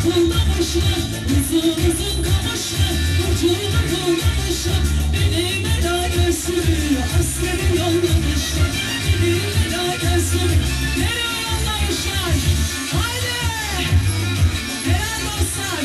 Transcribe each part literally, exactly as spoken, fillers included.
toplamışlar, uzun uzun kamışlar, ucunu toplamışlar. Benim ela gözümü askeri yollamışlar, benim ela gözümü nereye yollamışlar? Haydi! Helal dostlar!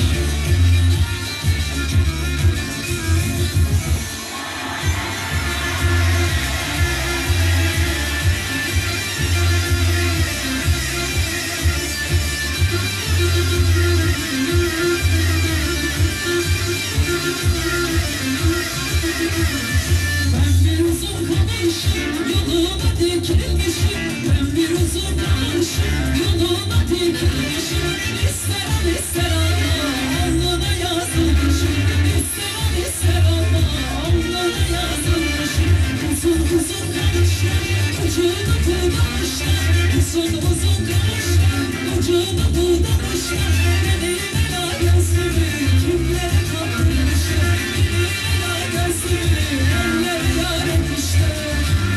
Ben bir uzun kamışım, yoluma dikilmişim. Ben bir uzun kamışım, yoluma dikilmişim. İster al ister alma, alnına yazılmışım. İster al ister alma, alnına yazılmışım. Uzun uzun kamışlar, ucunu budamışlar. Uzun uzun kamışlar, ucunu budamışlar. Benim ela gözümü kimlere kaptırmışlar? Benim ela gözümü ellere yar etmişler.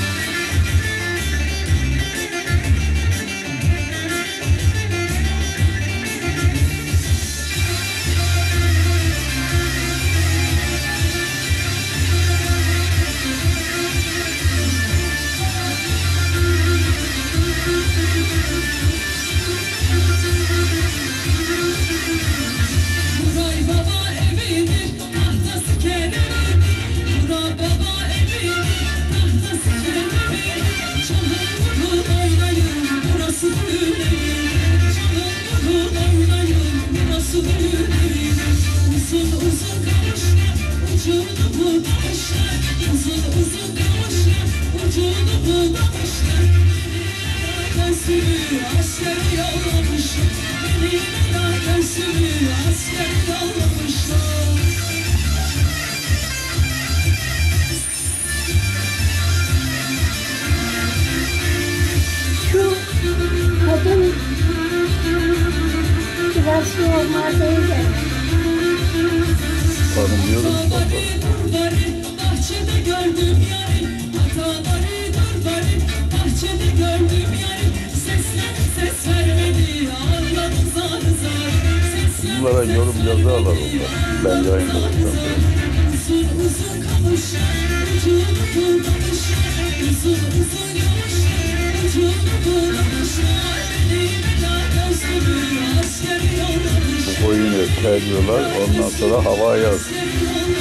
Buray baba evidir, tahtası kendidir. Buray baba evidir, tahtası kendidir. Çalın vurun oynayın, burası düğün evidir. Çalın vurun oynayın, burası düğün evidir. Uzun uzun kamışlar, ucunu budamışlar. Uzun uzun kamışlar, ucunu budamışlar. Gözümü askere yollamışlar, benim ela gözümü askere yollamışlar. Şu kadın biraz normalde Tanımıyorum. Hataları durları, bahçede gördüm yarı. Hataları durları, bahçede gördüm yarı. Seslerim ses vermedi, ağladım zar zar. Seslerim Bunlara ses yorum yazarlar vermedi, onlar. Ben de aynı ağladım zar zar. Uzun uzun kamışlar, ucunu budamışlar. Uzun uzun kamışlar, ucunu budamışlar. Benim ela gözümü askeri yollamışlar. Bu koyunu teriyorlar. Ondan sonra havaya Askeri yollamışlar.